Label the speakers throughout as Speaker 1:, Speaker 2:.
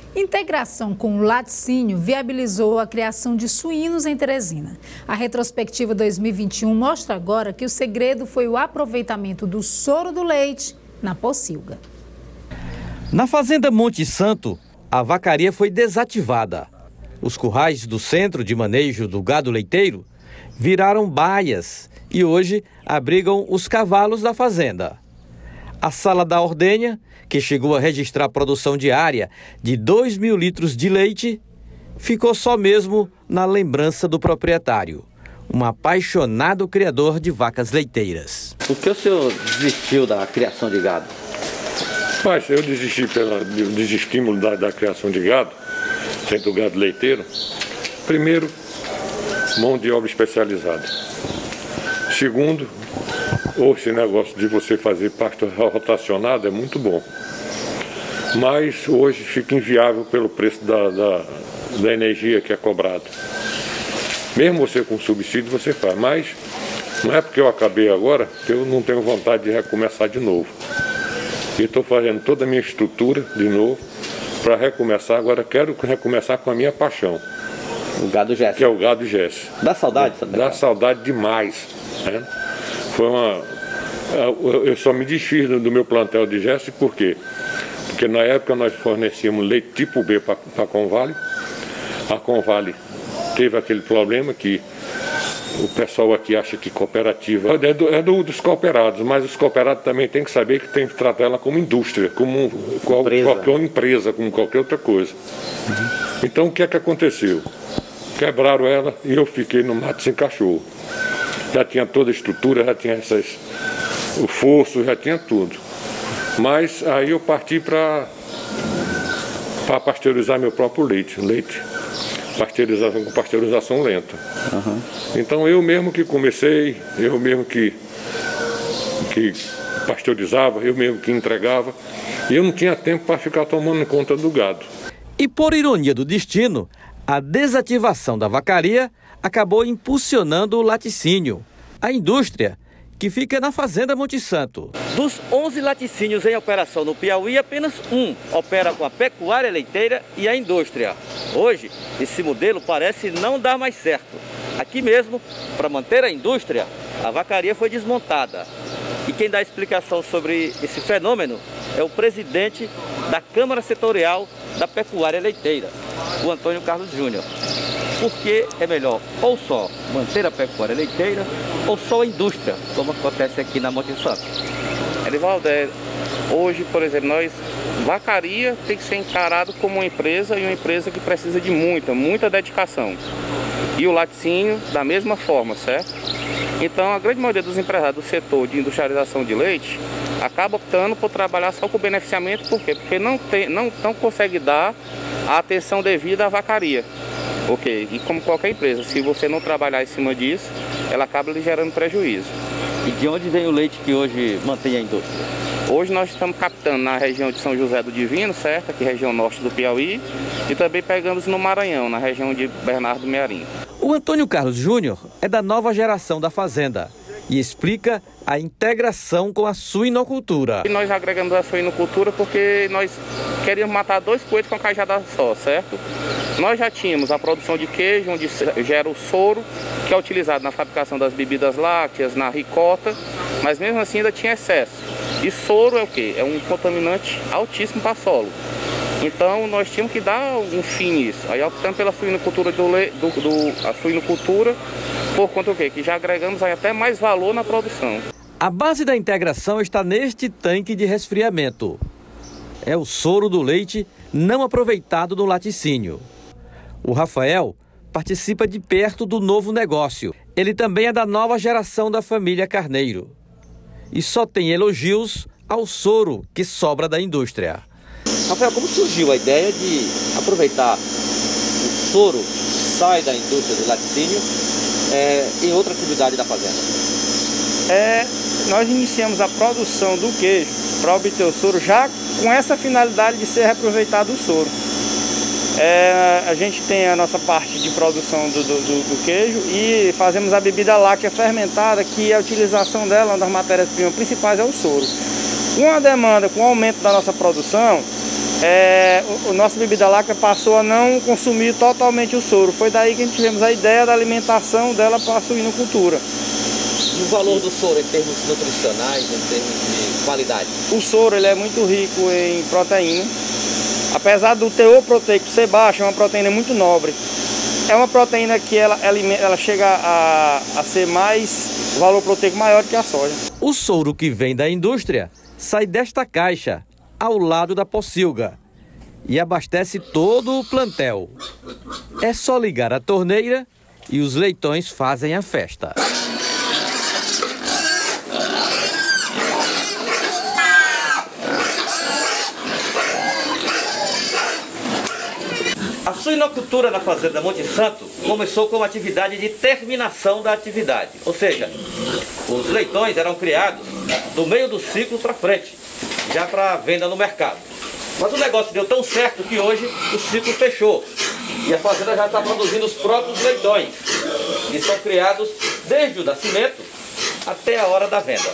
Speaker 1: Integração com o laticínio viabilizou a criação de suínos em Teresina. A retrospectiva 2021 mostra agora que o segredo foi o aproveitamento do soro do leite na pocilga.
Speaker 2: Na fazenda Monte Santo, a vacaria foi desativada. Os currais do centro de manejo do gado leiteiro viraram baias e hoje abrigam os cavalos da fazenda. A sala da ordenha, que chegou a registrar produção diária de 2.000 litros de leite, ficou só mesmo na lembrança do proprietário, um apaixonado criador de vacas leiteiras.
Speaker 3: Por que o senhor desistiu da criação de gado?
Speaker 4: Mas eu desisti do desestímulo da criação de gado, sendo gado leiteiro. Primeiro, mão de obra especializada. Segundo, esse negócio de você fazer pasto rotacionado é muito bom. Mas hoje fica inviável pelo preço da energia que é cobrado. Mesmo você com subsídio, você faz. Mas não é porque eu acabei agora que eu não tenho vontade de recomeçar de novo. E estou fazendo toda a minha estrutura de novo para recomeçar. Agora quero recomeçar com a minha paixão.
Speaker 3: O gado Jesse.
Speaker 4: Que é o gado Jesse.
Speaker 3: Dá saudade?
Speaker 4: Dá saudade demais. Né? Eu só me desfiz do meu plantel de Jesse, por quê? Porque na época nós fornecíamos leite tipo B para a Convale. A Convale teve aquele problema que o pessoal aqui acha que cooperativa é dos cooperados, mas os cooperados também têm que saber que tem que tratar ela como indústria, como qualquer empresa, como qualquer outra coisa. Então o que é que aconteceu? Quebraram ela e eu fiquei no mato sem cachorro. Já tinha toda a estrutura, já tinha o fosso, já tinha tudo. Mas aí eu parti para pasteurizar meu próprio leite pasteurização com pasteurização lenta. Então eu mesmo que comecei, eu mesmo que pasteurizava, eu mesmo que entregava, e eu não tinha tempo para ficar tomando conta do gado.
Speaker 2: E por ironia do destino, a desativação da vacaria acabou impulsionando o laticínio, a indústria que fica na fazenda Monte Santo. Dos 11 laticínios em operação no Piauí, apenas um opera com a pecuária leiteira e a indústria. Hoje, esse modelo parece não dar mais certo. Aqui mesmo, para manter a indústria, a vacaria foi desmontada. E quem dá explicação sobre esse fenômeno é o presidente da Câmara Setorial da Pecuária Leiteira, o Antônio Carlos Júnior. Porque é melhor ou só manter a pecuária leiteira ou só a indústria, como acontece aqui na Monte Santo.
Speaker 5: Elivaldo, hoje, por exemplo, vacaria tem que ser encarado como uma empresa, e uma empresa que precisa de muita dedicação. E o laticínio da mesma forma, certo? Então a grande maioria dos empresários do setor de industrialização de leite acaba optando por trabalhar só com beneficiamento. Por quê? Porque não consegue dar a atenção devida à vacaria. Ok, e como qualquer empresa, se você não trabalhar em cima disso, ela acaba lhe gerando prejuízo.
Speaker 3: E de onde vem o leite que hoje mantém a indústria?
Speaker 5: Hoje nós estamos captando na região de São José do Divino, certo? Aqui região norte do Piauí, e também pegamos no Maranhão, na região de Bernardo Mearim.
Speaker 2: O Antônio Carlos Júnior é da nova geração da fazenda e explica a integração com a suinocultura.
Speaker 5: E nós agregamos a suinocultura porque nós queríamos matar dois coelhos com uma cajada só, certo? Nós já tínhamos a produção de queijo, onde gera o soro, que é utilizado na fabricação das bebidas lácteas, na ricota, mas mesmo assim ainda tinha excesso. E soro é o quê? É um contaminante altíssimo para solo. Então nós tínhamos que dar um fim nisso. Aí optamos pela suinocultura a suinocultura, por conta do quê? Que já agregamos aí até mais valor na produção.
Speaker 2: A base da integração está neste tanque de resfriamento. É o soro do leite não aproveitado no laticínio. O Rafael participa de perto do novo negócio. Ele também é da nova geração da família Carneiro. E só tem elogios ao soro que sobra da indústria.
Speaker 3: Rafael, como surgiu a ideia de aproveitar o soro que sai da indústria do laticínio em outra atividade da fazenda?
Speaker 6: Nós iniciamos a produção do queijo para obter o soro já com essa finalidade de ser reaproveitado o soro. A gente tem a nossa parte de produção do queijo e fazemos a bebida láctea fermentada, que a utilização dela, uma das matérias-primas principais, é o soro. Com a demanda, com o aumento da nossa produção, o nosso bebida láctea passou a não consumir totalmente o soro. Foi daí que a gente tivemos a ideia da alimentação dela para a suinocultura.
Speaker 3: E o valor do soro em termos nutricionais, em termos de qualidade?
Speaker 6: O soro ele é muito rico em proteína. Apesar do teor proteico ser baixo, é uma proteína muito nobre. É uma proteína que ela chega a ser mais, valor proteico maior que a soja.
Speaker 2: O soro que vem da indústria sai desta caixa, ao lado da pocilga, e abastece todo o plantel. É só ligar a torneira e os leitões fazem a festa.
Speaker 3: A suinocultura na fazenda Monte Santo começou com a atividade de terminação da atividade, ou seja, os leitões eram criados do meio do ciclo para frente, já para venda no mercado. Mas o negócio deu tão certo que hoje o ciclo fechou e a fazenda já está produzindo os próprios leitões, que são criados desde o nascimento até a hora da venda.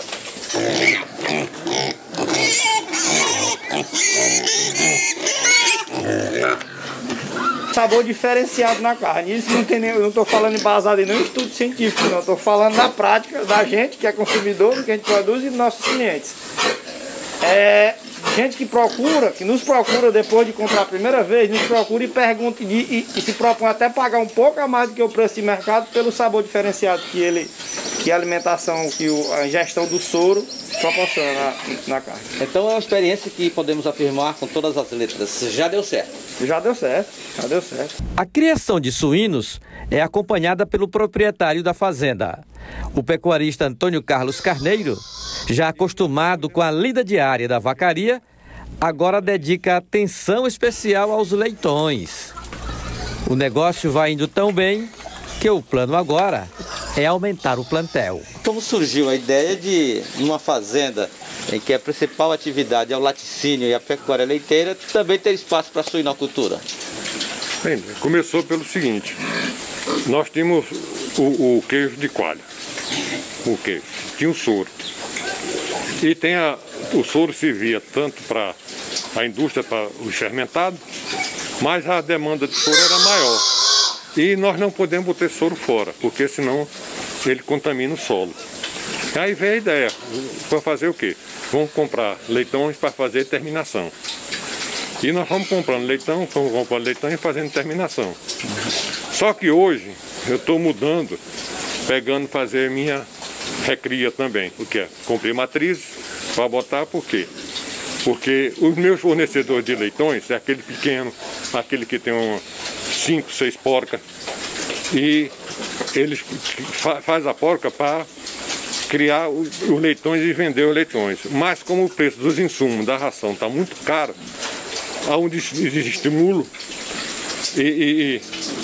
Speaker 6: Sabor diferenciado na carne. Isso eu não estou falando baseado em nenhum estudo científico, não. Estou falando na prática da gente, que é consumidor, do que a gente produz e dos nossos clientes. Gente que nos procura depois de comprar a primeira vez, nos procura e pergunta e se propõe até pagar um pouco a mais do que o preço de mercado pelo sabor diferenciado que a alimentação, a ingestão do soro proporciona na carne.
Speaker 3: Então é uma experiência que podemos afirmar com todas as letras, já deu certo.
Speaker 6: Já deu certo, já deu certo.
Speaker 2: A criação de suínos é acompanhada pelo proprietário da fazenda. O pecuarista Antônio Carlos Carneiro, já acostumado com a lida diária da vacaria, agora dedica atenção especial aos leitões. O negócio vai indo tão bem que o plano agora é aumentar o plantel.
Speaker 3: Como surgiu a ideia de, numa fazenda em que a principal atividade é o laticínio e a pecuária leiteira, também ter espaço para a suinocultura?
Speaker 4: Bem, começou pelo seguinte: nós tínhamos o queijo de coalha, tinha o soro. E o soro servia tanto para a indústria, para o fermentado, mas a demanda de soro era maior. E nós não podemos botar soro fora, porque senão ele contamina o solo. Aí veio a ideia, para fazer o quê? Vamos comprar leitões para fazer terminação. E nós fomos comprando leitão e fazendo terminação. Só que hoje eu estou mudando, pegando fazer minha recria também. O que é? Comprei matrizes para botar, por quê? Porque os meus fornecedores de leitões é aquele pequeno, aquele que tem 5, 6 porcas. E eles fazem a porca para criar os leitões e vender os leitões. Mas como o preço dos insumos da ração está muito caro, há um desestímulo e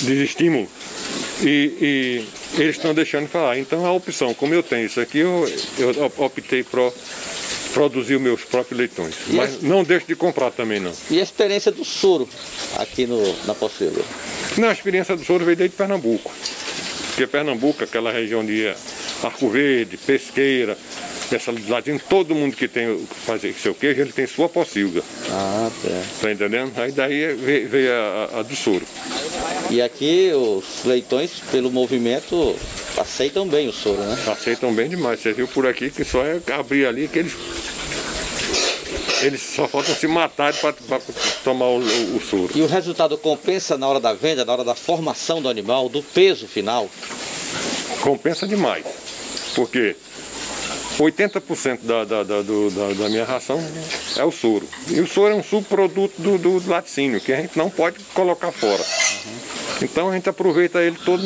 Speaker 4: eles estão deixando de falar. Então a opção, como eu tenho isso aqui, eu optei por produzir os meus próprios leitões. Mas não deixo de comprar também, não.
Speaker 3: E a experiência do soro aqui na pocilga?
Speaker 4: Não, a experiência do soro veio desde Pernambuco. Porque Pernambuco, aquela região de Arco Verde, Pesqueira, essa ladinha, todo mundo que tem fazer seu queijo, ele tem sua pocilga.
Speaker 3: Ah,
Speaker 4: tá entendendo? Aí daí veio a do soro.
Speaker 3: E aqui os leitões, pelo movimento, aceitam bem o soro, né?
Speaker 4: Aceitam bem demais. Você viu por aqui que só é abrir ali que eles só faltam se matar para tomar o soro.
Speaker 3: E o resultado compensa na hora da venda, na hora da formação do animal, do peso final?
Speaker 4: Compensa demais, porque 80% da minha ração é o soro. E o soro é um subproduto do laticínio, que a gente não pode colocar fora. Então a gente aproveita ele todo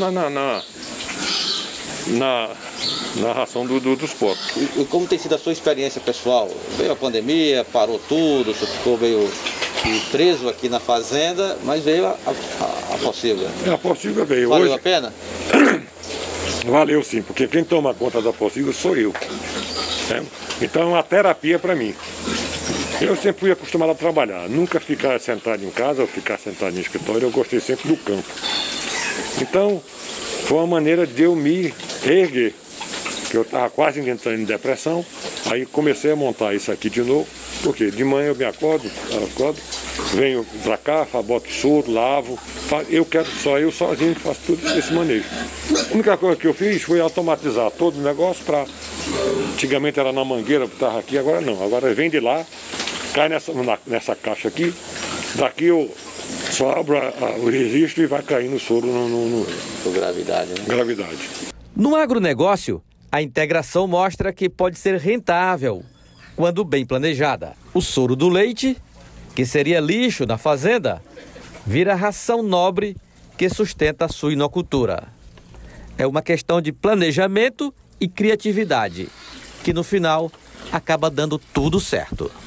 Speaker 4: na ração dos porcos.
Speaker 3: E como tem sido a sua experiência pessoal? Veio a pandemia, parou tudo, você ficou meio preso aqui na fazenda, mas veio a pocilga.
Speaker 4: A pocilga veio.
Speaker 3: Valeu a pena?
Speaker 4: Valeu sim, porque quem toma conta da pocilga sou eu. Então é uma terapia para mim. Eu sempre fui acostumado a trabalhar, nunca ficar sentado em casa ou ficar sentado no escritório, eu gostei sempre do campo. Então, foi uma maneira de eu me erguer, que eu estava quase entrando em depressão, aí comecei a montar isso aqui de novo, porque de manhã eu me acordo, venho para cá, boto soro, lavo. Eu sozinho que faço tudo esse manejo. A única coisa que eu fiz foi automatizar todo o negócio para... Antigamente era na mangueira, estava aqui, agora não. Agora vem de lá, cai nessa caixa aqui, daqui eu só abro o registro e vai caindo o soro
Speaker 3: Com gravidade, né?
Speaker 4: Gravidade.
Speaker 2: No agronegócio, a integração mostra que pode ser rentável quando bem planejada. O soro do leite, que seria lixo na fazenda, vira ração nobre que sustenta a suinocultura. É uma questão de planejamento e criatividade, que no final acaba dando tudo certo.